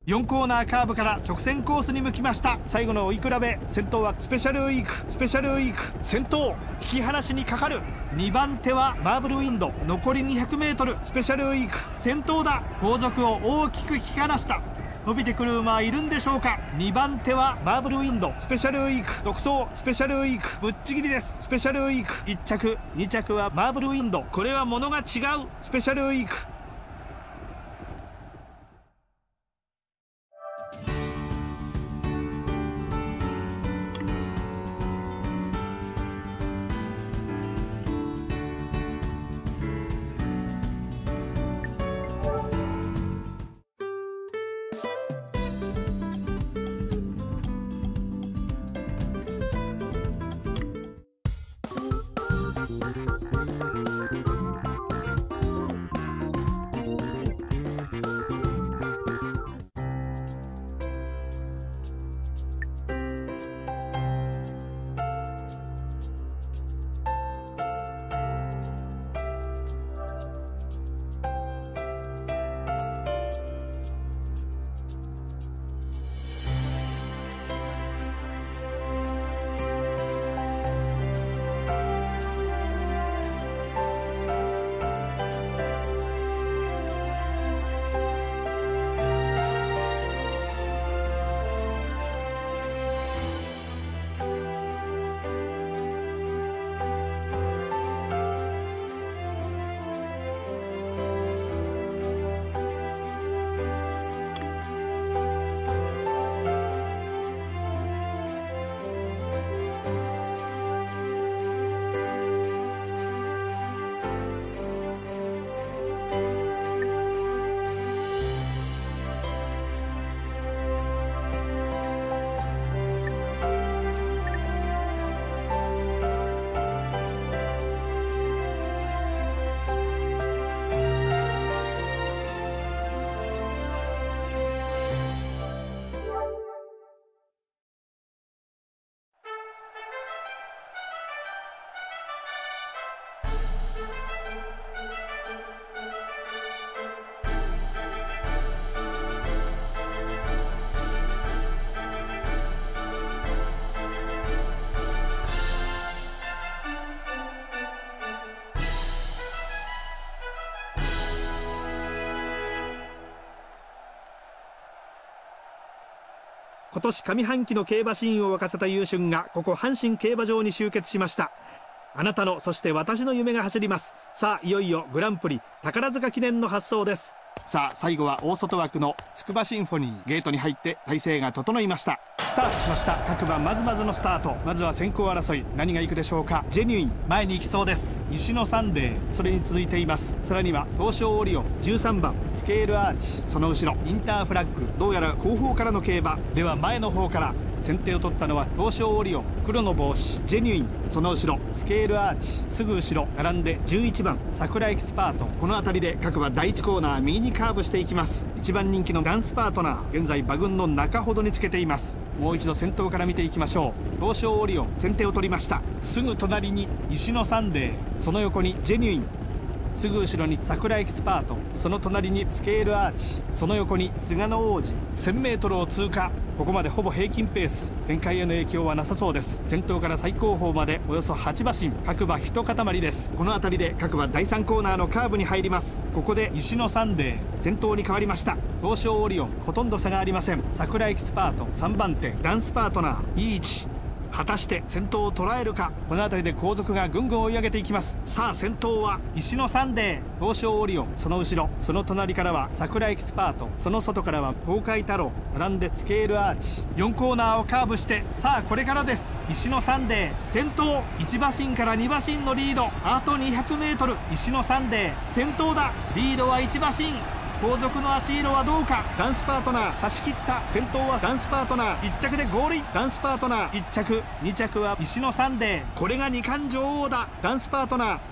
4コーナーカーブから直線コースに向きました。最後の追い比べ、先頭はスペシャルウィーク先頭引き離しにかかる。2番手はマーブルウィンド、残り 200m、スペシャルウィーク先頭だ。後続を大きく引き離した。伸びてくる馬はいるんでしょうか。2番手はマーブルウィンド、スペシャルウィーク独走、スペシャルウィークぶっちぎりです。スペシャルウィーク1着、2着はマーブルウィンド、これは物が違う。スペシャルウィーク今年上半期の競馬シーンを沸かせた優駿がここ阪神競馬場に集結しました。あなたのそして私の夢が走ります。さあいよいよグランプリ宝塚記念の発走です。さあ最後は大外枠の筑波シンフォニー、ゲートに入って体勢が整いました。スタートしました。各馬まずまずのスタート。まずは先行争い、何がいくでしょうか。ジェニュイン前に行きそうです。石野サンデーそれに続いています。さらには東証オリオン13番スケールアーチ、その後ろインターフラッグ、どうやら後方からの競馬では前の方から先手を取ったのは東証オリオン、黒の帽子ジェニュイン、その後ろスケールアーチ、すぐ後ろ並んで11番桜エキスパート。この辺りで各馬第1コーナー右にカーブしていきます。1番人気のダンスパートナー現在馬群の中ほどにつけています。もう一度先頭から見ていきましょう。東証オリオン先手を取りました。すぐ隣に石野サンデー、その横にジェニュイン、すぐ後ろに桜エキスパート、その隣にスケールアーチ、その横に菅野王子。 1000m を通過。ここまでほぼ平均ペース、展開への影響はなさそうです。先頭から最後方までおよそ8馬身、各馬一塊です。この辺りで各馬第3コーナーのカーブに入ります。ここで石野サンデー先頭に変わりました。東証オリオンほとんど差がありません。桜エキスパート3番手ダンスパートナーいい位置。果たして先頭を捉えるか。この辺りで後続がぐんぐん追い上げていきます。さあ先頭は石野サンデー、東証オリオンその後ろ、その隣からは桜エキスパート、その外からは東海太郎、並んでスケールアーチ。4コーナーをカーブして、さあこれからです。石野サンデー先頭、1馬身から2馬身のリード、あと 200m。 石野サンデー先頭だ。リードは1馬身。後続の足色はどうか。ダンスパートナー差し切った。先頭はダンスパートナー1着でゴールイン。ダンスパートナー1着、2着は石野サンデー、これが2冠女王だ。ダンスパートナー